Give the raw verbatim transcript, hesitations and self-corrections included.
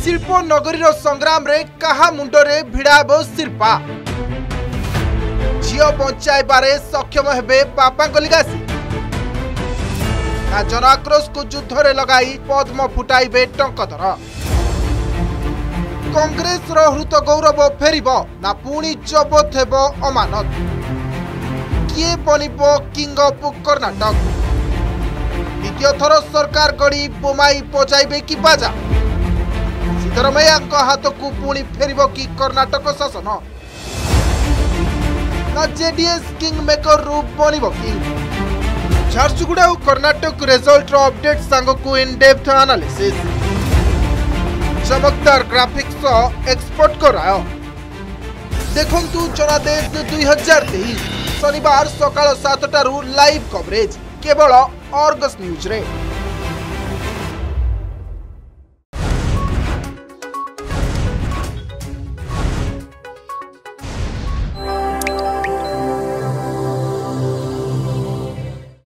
शिल्प नगरीर संग्राम रे कहा मुंडरे भिड़ाब शिल्पा झील बंचाइबारे सक्षम हेबे बापा लिगासी ना जनाक्रोश को युद्ध रे लगाई पद्म फुटाइबे टंकधर कांग्रेस रो हृत गौरव फेरिब ना पुणी जबत हेब अमानत किए बनिब किंग ऑफ कर्नाटक द्वितीय थर सरकार गढ़ी बोमाई बजाइबे कि बाजा सिद्धरामैया हाथ को पुणी फेरिब कि कर्नाटक शासन ना जेडीएस किंग मेकर रूप बनिब कि झारसुगुड़ा और कर्नाटक रिजल्ट रो अपडेट सांग को इन डेप्थ एनालिसिस चमकदार ग्राफिक्स एक्सपर्ट को राय देखंतु जनादेश दुई हजार तेईस शनिवार सकाळ सातटारू लाइव कवरेज केवल अर्गस न्यूज रे।